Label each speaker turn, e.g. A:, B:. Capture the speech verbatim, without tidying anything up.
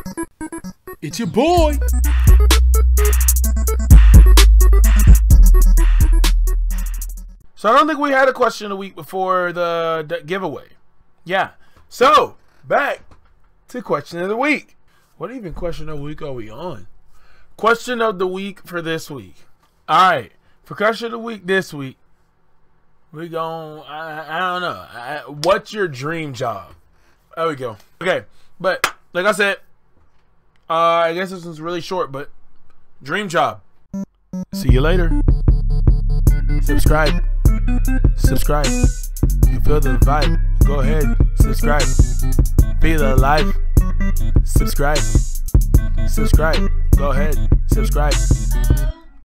A: It's your boy. So I don't think we had a question of the week before the, the giveaway. Yeah. So back to question of the week. What even question of the week are we on? Question of the week for this week. All right. For question of the week this week, we gon' I, I don't know. I, what's your dream job? There we go. Okay. But like I said, uh, I guess this one's really short, but dream job. See you later. Subscribe. Subscribe. You feel the vibe. Go ahead. Subscribe. Feel the life. Subscribe. Subscribe. Go ahead. Subscribe.